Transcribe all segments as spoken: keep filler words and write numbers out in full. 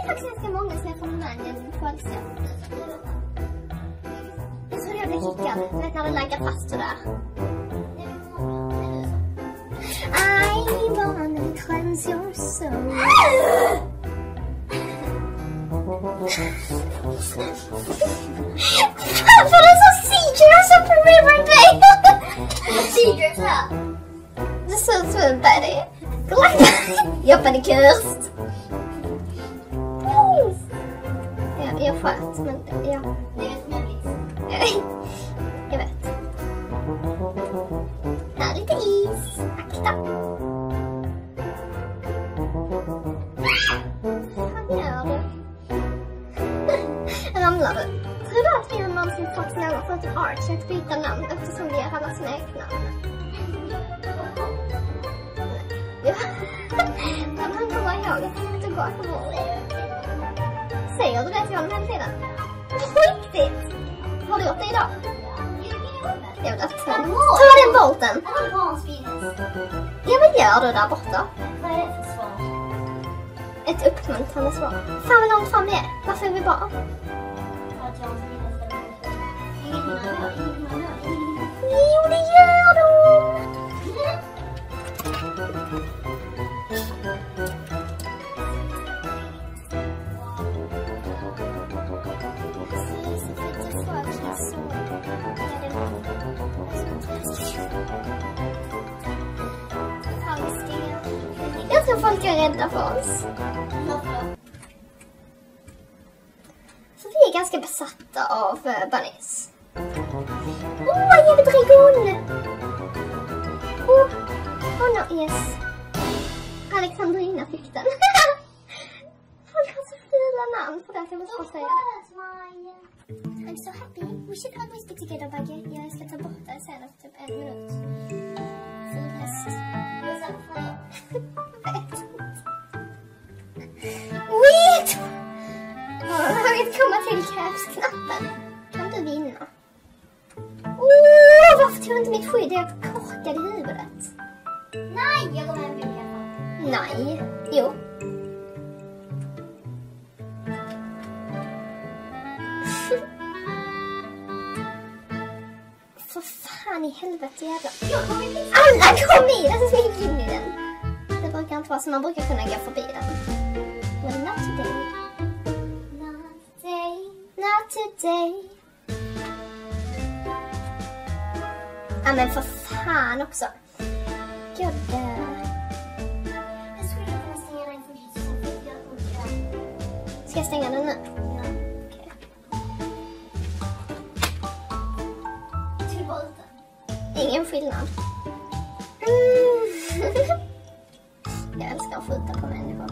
är faktiskt ganska många som är från Rumänien på Alicia. Jag tror jag blev kickad. Du vet när du lägger fast sådär. I wanna cleanse your soul. Varför är det så secret som på Riverdale? Secret här. Det ser ut som en Betty. Jag är cursed. Ja, jag sköt, men ja. Det är ett jag vet. Här är lite is. Akta. Vad gör du? Ramlar du? Tror du att vi har någonsin fått namn för ett Arch att byta namn eftersom vi har alla smeknamn? Ja. Men han kommer ihåg att han inte går på vår. Säger du det till honom hela tiden? Riktigt! Har du gjort det idag? Jag vill öppna. Ta den bolten! Ja, vad gör du där borta? Vad är det för svar? Ett uppmuntrande svar. Fan vad långt fram det är. Varför är vi bara? Jo, det gör de! Jag tror folk är rädda för oss. Så vi är ganska besatta av uh, bunnies. Åh, oh, en jävla Åh, oh, no, yes. Alexandrina fick den. Folk har så fina namn för det, jag måste säga. I'm so happy. We should always be together, Bagge. Jag ska ta bort det sen efter typ en minut. Full häst. Wait! Jag har inte komma till caps-knappen. Kan du vinna? Åh, oh, varför tog inte mitt skydd? Jag är korkad i huvudet. Nej, jag går med en bild i alla fall. Nej, jo. För fan i helvete jävla. Alla kom i den så gick in i den. Det brukar inte vara så man brukar kunna gå förbi den. Well, not today. Not today. Not today. Ja, men för fan också. God. Jag skulle kunna stänga den för att ska jag stänga den nu? Ja. Okej. Till volten. Ingen skillnad. Mm. Jag älskar att skjuta på människor.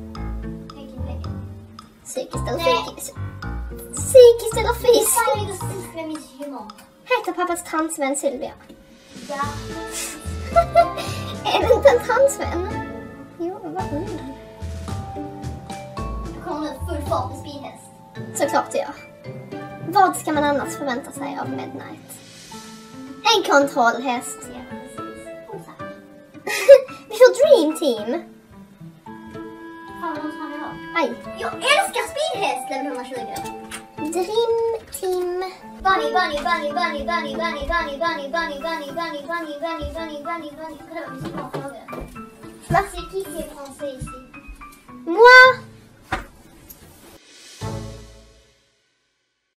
Psykiskt eller fysiskt? Psykiskt eller fysiskt? Heter pappas transvän Sylvia? Ja. Är det inte en transvän? Jo, vad undrar. Du kommer nu full fart med speedhäst. Såklart jag. Vad ska man annars förvänta sig av Midnight? En kontrollhäst. Ja, precis. Vi får Dream Team. Aj. Jag älskar speedhäst level hundratjugo. Dream Team. Bunny, bunny, bunny, bunny, bunny, bunny, bunny, bunny, bunny, bunny, bunny, bunny, bunny, bunny, bunny, bunny. Kolla, vi ska bara fråga. Vad säger Kitty från Stacy? Moi?